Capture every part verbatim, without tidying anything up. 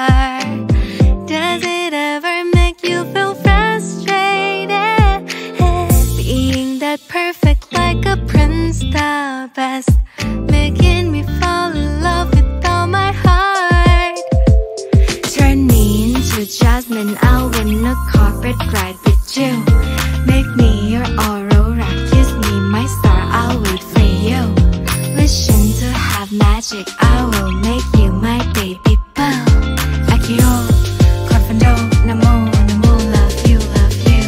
heart. Does it ever make you feel frustrated? Being that perfect like a prince, the best, making me fall in love with all my heart. Turn me into Jasmine, I'll win a carpet ride with you. Make me your Aurora, kiss me my star, I'll wait for you. Wishing to have magic, I will make you my baby boo. Accio, Confundo, Namo, Namo, love you, love you.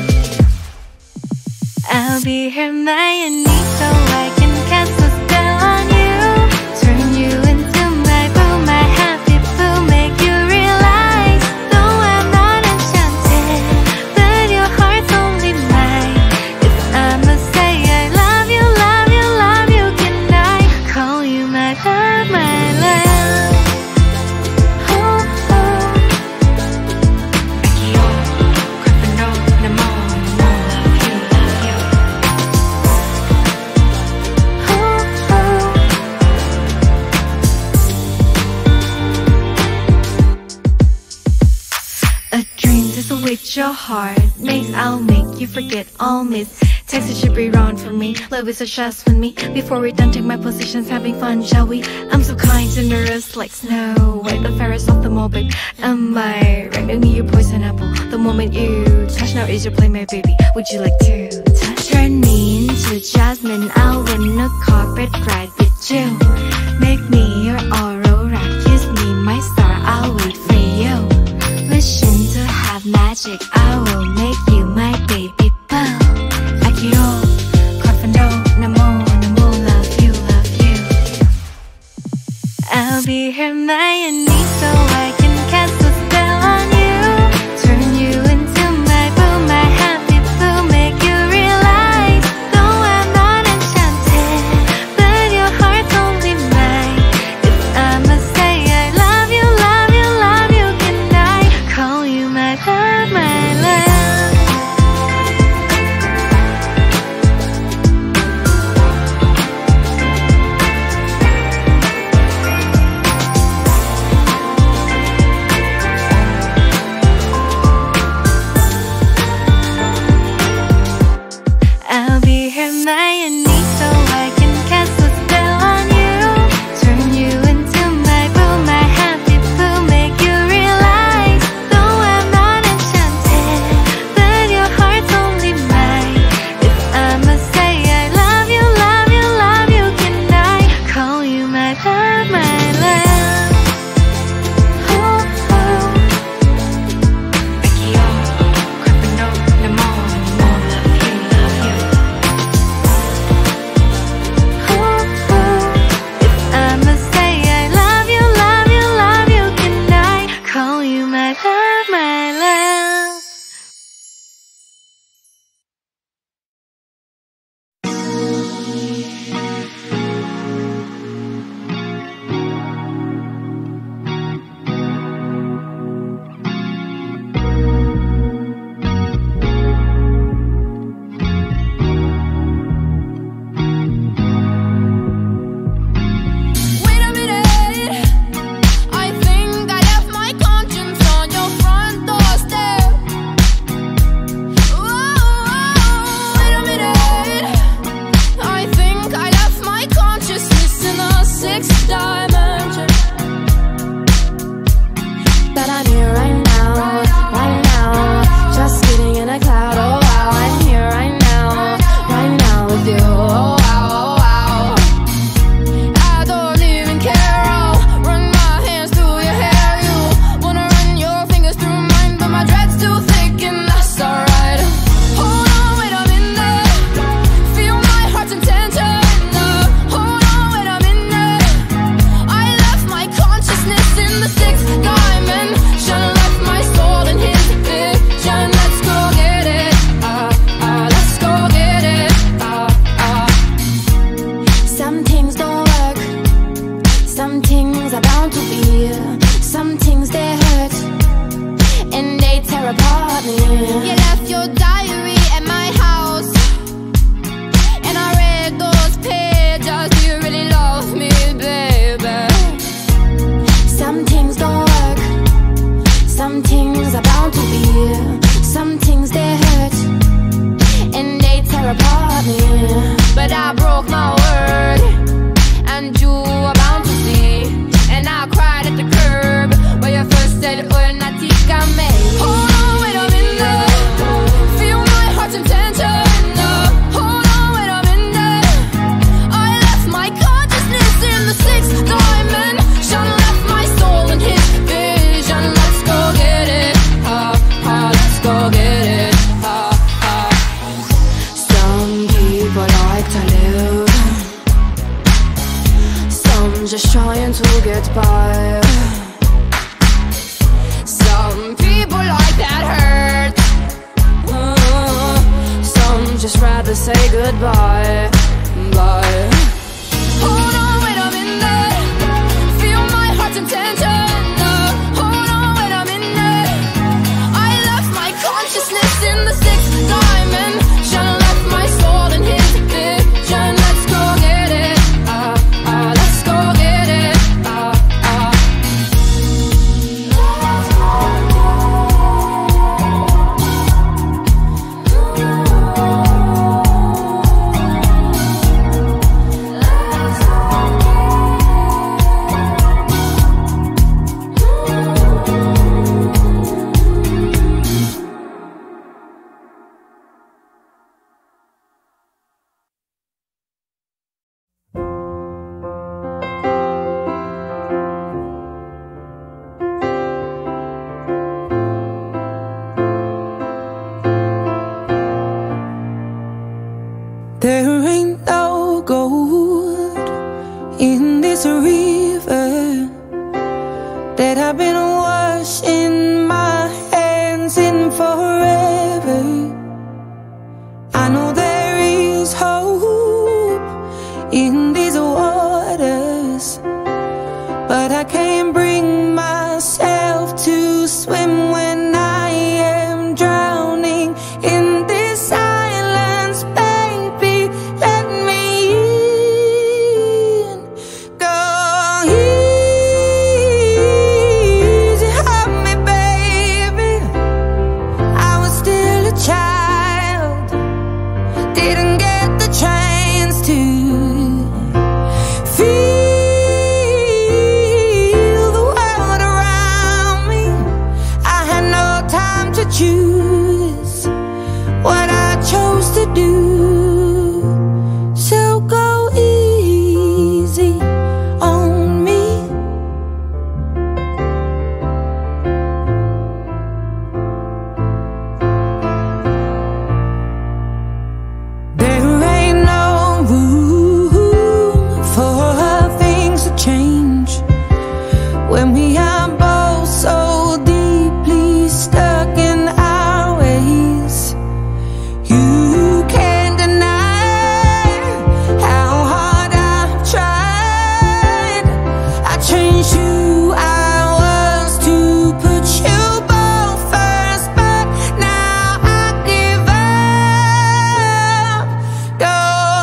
I'll be Hermione so I can cast a spell on you. Turn you into my boo, my happy boo, make you realize though I'm not enchanted, but your heart's only mine. If I must say I love you, love you, love you, can I call you my love, my love? Oh, oh. Accio, Confundo, Namo, Namo, love you, love you. Oh, oh. A dream just awaits your heart. Maze, I'll make you forget all myths. Texas should be wrong for me. Love is a chest with me. Before we're done, take my positions, having fun, shall we? I'm so kind, generous, like snow white, the fairest of them all, babe. Am I right? Make me your poison apple. The moment you touch, now is your play, my baby. Would you like to touch? Turn me into Jasmine, I'll win a carpet ride with you. Make me your Aurora, kiss me my star, I'll wait for you. Wishing to have magic, I will make you my baby boo. Accio, Confundo, Namo, Namo, love you, love you. I'll be Hermione so I can cast a spell on you. Turn you into my boo, my happy boo, make you realize though I'm not enchanted, but your heart's only mine. If I must say I love you, love you, love you, can I call you my love, my love? I'll be Hermione so I can cast a spell on you. Turn you into my boo, my happy boo, make you realize though I'm not enchanted, but your heart's only mine. If I must say I love you, love you, love you, can I call you my love, my love? Oh, oh. Accio, Confundo, Namo, Namo, love you, love you. Oh, oh. If I must say I love you, love you, love you, can I call you my love, my love? Wait a minute, I think I left my conscience on your front doorstep. Whoa, wait a minute, I think I left my consciousness in a sixth dimension. But I'm here right now, right now, just sitting in a cloud. Oh wow, I'm here right now, right now with you. Oh wow, oh wow. I don't even care, I'll run my hands through your hair. You wanna run your fingers through mine, but my dread's too thick and that's alright. Hold on, wait a minute, feel my heart's intention. Uh, hold on, wait a minute, I left my consciousness in the sixth dimension, left my soul in his vision. Let's go get it, uh, uh, let's go get it, uh, uh. Some things don't work, some things are bound to be, some things they hurt, and they tear apart me. You left your diary at my house, and I read those pages. Do you really love me, baby? Some things don't work, to say goodbye. Bye. Hold on, wait a minute. Feel my heart's intention. Hold on, wait a minute. I left my consciousness in the sixth dimension. Left my soul in his vision. Let's go get it. Ah, ah, let's go get it. Ah, ah. There ain't no gold in this river that I've been washing my hands in forever. I know there is hope in these waters, but I can't bring myself to swim when I am drowning in this silence. Baby, let me in. Go easy on me, baby. I was still a child, didn't get the chance to feel the world around me. I had no time to choose what I chose to do. So go easy on me. There ain't no room for things to change when we are both so deeply stuck in our ways. You can't deny how hard I've tried. I changed who I was to put you both first, but now I give up. Go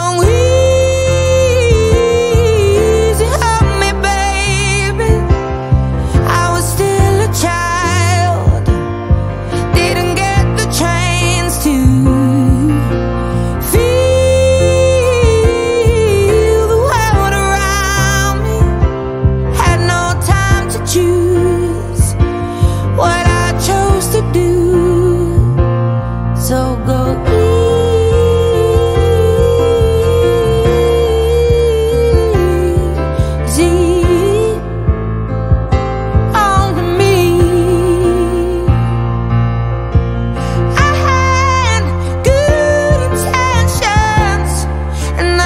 easy on me, baby. I was still a child, didn't get the chance to feel the world around me. Had no time to choose what I chose to do. So go easy on me. I had good intentions and the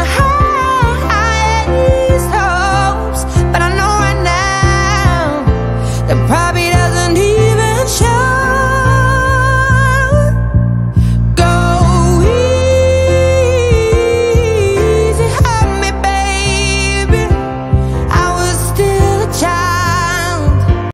highest hopes, but I know right now they're probably